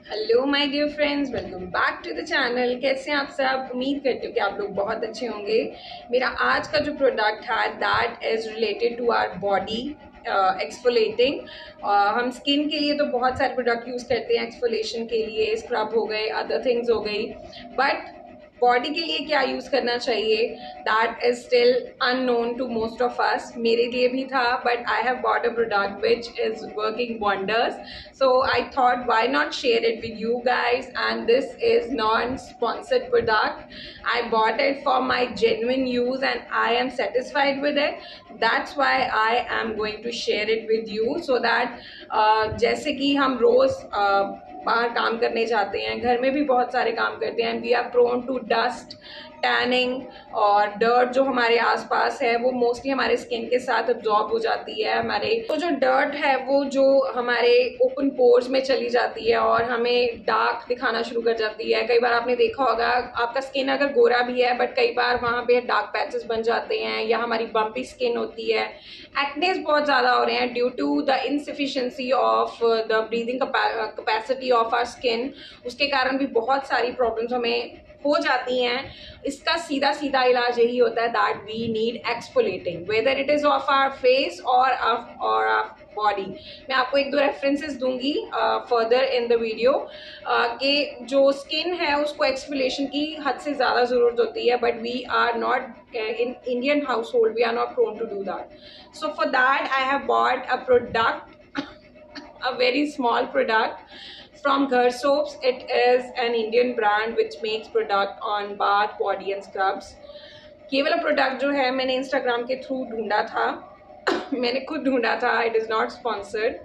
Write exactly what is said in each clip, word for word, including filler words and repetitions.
Hello my dear friends, welcome back to the channel. कैसे हैं आप सब? उम्मीद करती हूँ कि आप लोग बहुत अच्छे होंगे। मेरा आज का जो प्रोडक्ट है that is related to our body exfoliating. हम स्किन के लिए तो बहुत सारे प्रोडक्ट यूज़ करते हैं एक्सफोलेशन के लिए, स्क्रब हो गए, अदर थिंग्स हो गई, बट बॉडी के लिए क्या यूज़ करना चाहिए that is still unknown to most of us. मेरे लिए भी था, but I have bought a product which is working wonders, so I thought why not share it with you guys. And this is non-sponsored product. I bought it for my genuine use and I am satisfied with it. That's why I am going to share it with you so that uh, जैसे कि हम रोज uh, बाहर काम करने जाते हैं, घर में भी बहुत सारे काम करते हैं, we are prone to dust, tanning और डर्ट जो हमारे आसपास है वो मोस्टली हमारे स्किन के साथ अब्जॉर्ब हो जाती है। हमारे तो जो डर्ट है वो जो हमारे ओपन पोर्स में चली जाती है और हमें डार्क दिखाना शुरू कर जाती है। कई बार आपने देखा होगा, आपका स्किन अगर गोरा भी है बट कई बार वहाँ पे डार्क पैचेस बन जाते हैं, या हमारी बम्पी स्किन होती है। एक्नेस बहुत ज़्यादा हो रहे हैं due to the insufficiency of the breathing capacity of our skin. उसके कारण भी बहुत सारी प्रॉब्लम्स हमें हो जाती हैं। इसका सीधा सीधा इलाज यही होता है that we need exfoliating, whether it is of our face और और आवर बॉडी। मैं आपको एक दो रेफरेंसेस दूंगी फर्दर इन द वीडियो कि जो स्किन है उसको एक्सफोलेशन की हद से ज़्यादा ज़रूरत होती है, but we are not in Indian household, we are not prone to do that. So for that I have bought a product, a very small product from Ghar Soaps. It is an Indian brand which makes product on bath, body and scrubs. ये वाला product जो है मैंने Instagram के through ढूंढा था मैंने खुद ढूंढा था, it is not sponsored.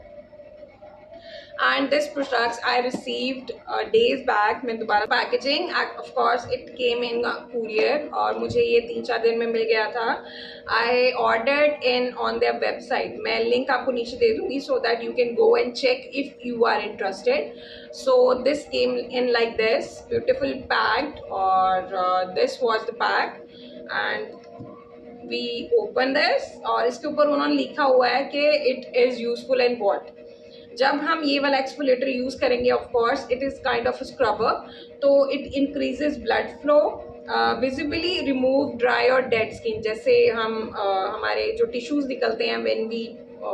And this products I received uh, days back. मैं दोबारा packaging, of course it came in courier और मुझे ये तीन चार दिन में मिल गया था। I ordered in on their website. मैं लिंक आपको नीचे दे दूँगी so that you can go and check if you are interested. So this came in like this, beautiful packed, और uh, this was the pack and we open this और इसके ऊपर उन्होंने लिखा हुआ है कि it is useful and what। जब हम ये वाला एक्सफोलेटर यूज़ करेंगे, of course it is kind of scrubber, तो it increases blood flow, visibly remove dry और डेड स्किन। जैसे हम uh, हमारे जो टिश्यूज निकलते हैं when we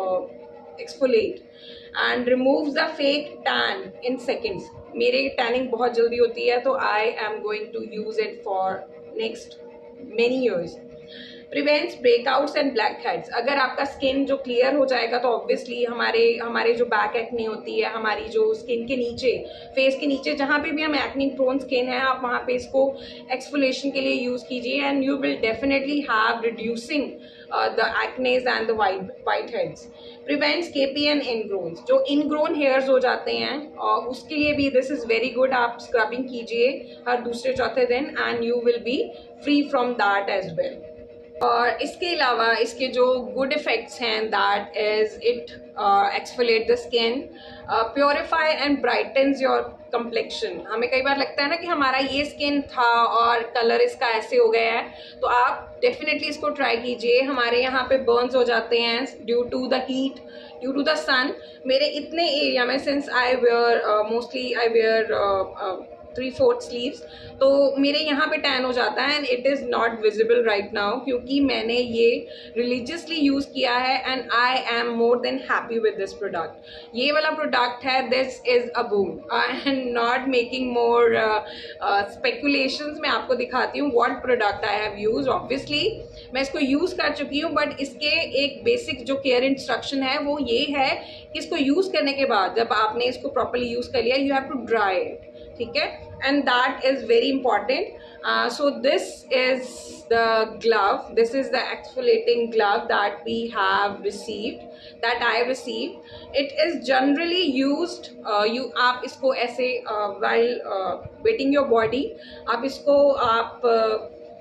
exfoliate, and removes the fake tan in seconds. मेरे टैनिंग बहुत जल्दी होती है तो I am going to use it for next many years. Prevents breakouts and blackheads. अगर आपका स्किन जो क्लियर हो जाएगा तो ऑब्वियसली हमारे हमारे जो बैक एक्ने होती है, हमारी जो स्किन के नीचे, फेस के नीचे जहाँ पे भी हम एक्ने प्रोन स्किन है, आप वहाँ पे इसको एक्सफोलेशन के लिए यूज़ कीजिए and you will definitely have reducing the acnes and the white whiteheads. Prevents KP and ingrowns, जो इनग्रोन हेयर्स हो जाते हैं और उसके लिए भी दिस इज़ वेरी गुड। आप स्क्रबिंग कीजिए हर दूसरे चौथे दिन and you will be free from that as well. और इसके अलावा इसके जो गुड इफ़ेक्ट्स हैं that is it exfoliate the skin, purify and brightens your complexion. हमें कई बार लगता है ना कि हमारा ये स्किन था और कलर इसका ऐसे हो गया है, तो आप डेफिनेटली इसको ट्राई कीजिए। हमारे यहाँ पे बर्न्स हो जाते हैं due to the heat, due to the sun. मेरे इतने एरिया में, since I wear mostly I wear three fourth sleeves, तो मेरे यहाँ पे टैन हो जाता है and it is not visible right now क्योंकि मैंने ये रिलीजियसली यूज़ किया है and I am more than happy with this product. ये वाला प्रोडक्ट है, this is a boom. I am not making more speculations. मैं आपको दिखाती हूँ what product I have use. Obviously मैं इसको यूज़ कर चुकी हूँ, बट इसके एक बेसिक जो केयर इंस्ट्रक्शन है वो ये है कि इसको यूज़ करने के बाद जब आपने इसको प्रॉपरली यूज़ कर लिया, you have to dry it, ठीक है, and that is very important. Uh, so this is the glove, this is the exfoliating glove that we have received, that I received. It is generally used, uh, you आप इसको ऐसे uh, while uh, wetting your body, आप इसको आप uh,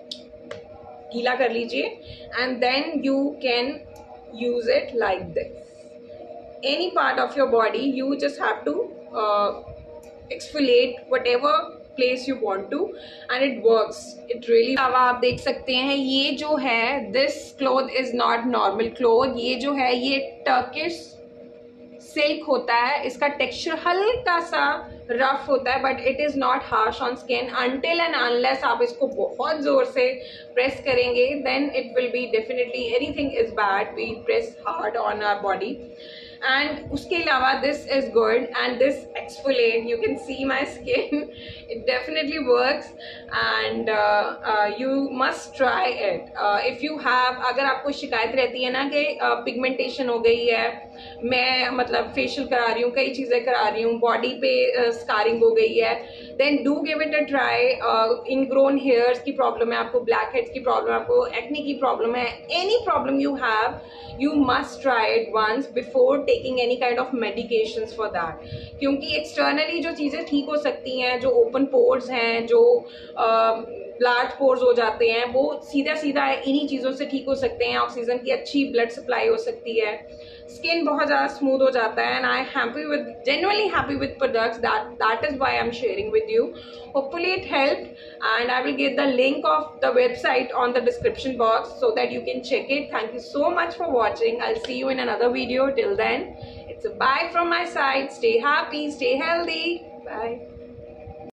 गीला कर लीजिए and then you can use it like this. Any part of your body, you just have to uh, exfoliate whatever place you want to and it works, it really। अब आप देख सकते हैं ये जो है, this cloth is not normal cloth, ये जो है ये टर्किश सिल्क होता है, इसका टेक्सचर हल्का सा रफ होता है, but it is not harsh on skin until and unless आप इसको बहुत ज़ोर से प्रेस करेंगे, then it will be definitely anything is bad we press hard on our body. And उसके अलावा this is good and this exfoliate, you can see my skin, it definitely works and you must try it if you have. अगर आपको शिकायत रहती है ना कि pigmentation uh, हो गई है, मैं मतलब फेशियल करा रही हूँ, कई चीज़ें करा रही हूँ, बॉडी पे स्कारिंग uh, हो गई है, then do give it a try. Ingrown hairs की प्रॉब्लम है आपको, ब्लैक हेड्स की प्रॉब्लम है आपको, एक्ने की प्रॉब्लम है, any problem you have, you must try it once before taking any kind of medications for that. क्योंकि externally जो चीज़ें ठीक हो सकती हैं, जो open pores हैं, जो लार्ज पोर्स हो जाते हैं, वो सीधा सीधा इन्हीं चीज़ों से ठीक हो सकते हैं. ऑक्सीजन की अच्छी ब्लड सप्लाई हो सकती है, स्किन बहुत ज़्यादा स्मूथ हो जाता है. And I happy with, genuinely happy with products, that that is why I am sharing with you. Hopefully it helped, and I will give the link of the website on the description box so that you can check it. Thank you so much for watching. I'll see you in another video. Till then, it's a bye from my side. Stay happy, stay healthy. Bye.